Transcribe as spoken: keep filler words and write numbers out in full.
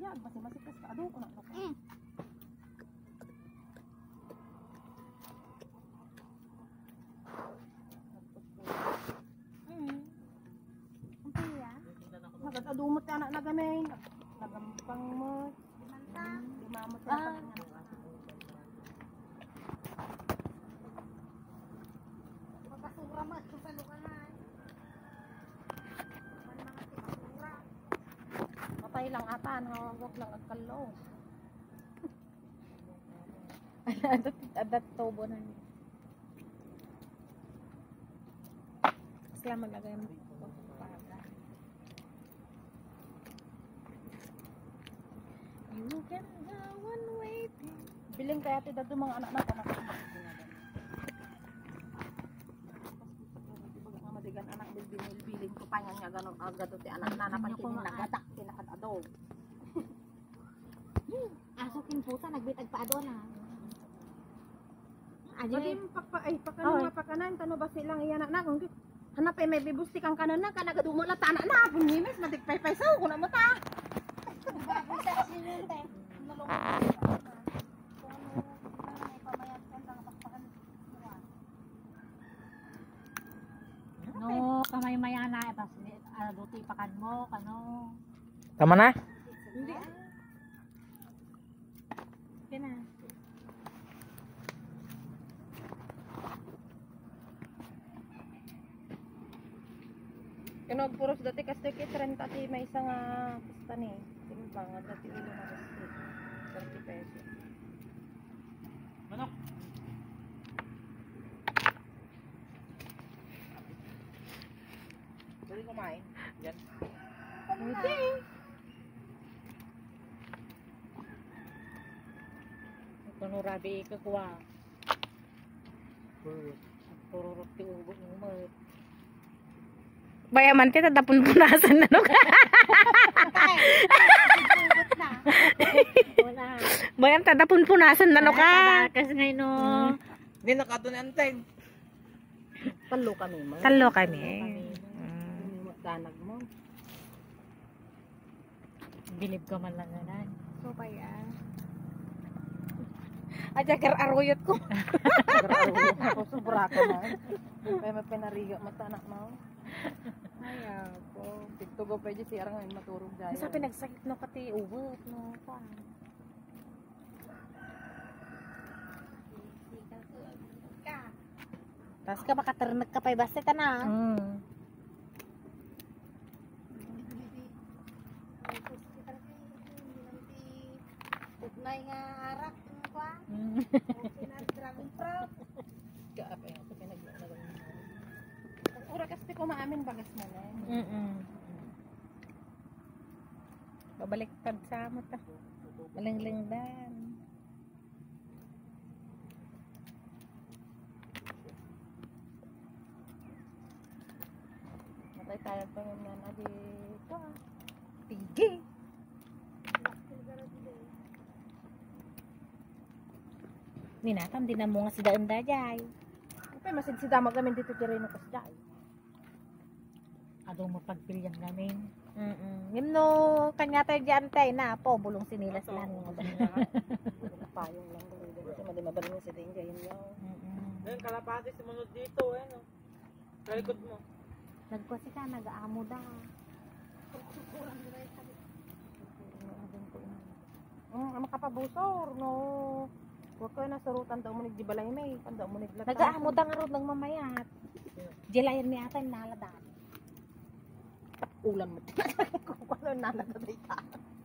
anak masih-masih kas ka ado ko na ko. Mm. Mm. Ang ya. Magad adumot ka anak na gamay. Nagampang mo. Manta. Limamot ka pa. Magkasura mo sa palukanan. Patay lang ata, hawak lang ang kalo. Adat adat tobo na niya. Sila maglagay mo para. You can go one way. Biling kaya ti dadto mga anak na anak. Madigan anak bilbil-biling ko pa nga ganon agad ti anak na napan kini nagadak pinakadado. Aso kin pusa nagbitag pa ado na. Agim pakpa ay pakano nga pakanan tano ba silang iya anak na kung hanap ay may bibusti kang kanan na kanagadumo la ta anak na bunyimes madigpay-pay saw ko na mata. Busa kasi yun te. No, kamay maya na tapos ano duti pakan mo kano. Tama na? Hindi. Kena. Kano puros dati kasi kay thirty ti may isa nga pista ni. Timbang nga dati ulo nga thirty pesos. Manok. Pwede kumain. Yan. Pwede. Kuno rabi ka kuha. Puro roti ubo ng umat. Bayaman ti tadapon punasan na no. Wala. Bayam tadapon punasan na no ka. Kasi ngayon no. Hindi nakato ni anteng. Talo kami mo. Talo kami. Danag mo. Bilib ka man lang na. So kaya. Aja gar aruyot ko. Grabe ako sobra ka na. Kaya may pinariyo mata anak mo. Ay ako. Tigtugo pa dyan siya ngayon maturog dyan. Sa pinagsakit no pati ubot no pa. Tas ka makaternek ka pay basta ka na. Hmm. Tugnay nga arak ko. Pinag-dragon prop. Gaap ay ako pinag-dragon. Ura kasi ko maamin bagas mo na. Mm. Babaliktad sa mo ta. Malingling-dan. Matay tayo pa yun yan. Adi ito ah. Tige. Minatam din na mo nga si daon dajay. Kapay masid si damag namin dito tireno kas dyan. Ado mo pagpilyang namin. Mm. Yun no kanya tayo diyan tay na po bulong sinilas lang nga ba. Payong lang dito kasi mali mabaling sa din gayon yaw. Mm. Ayun, kalapati sumunod dito, eh, no? Sa likod mo. Nagkwasi ka nag-aamo da. Mm, ang makapabusor no. Huwag ko na sarutan daw mo ni balay may tanda mo ni latang. Nag-aamo da nga ron ng mamayat. Jelayan mi ata naladan. Ulan mo. Kung ano naladaday ka.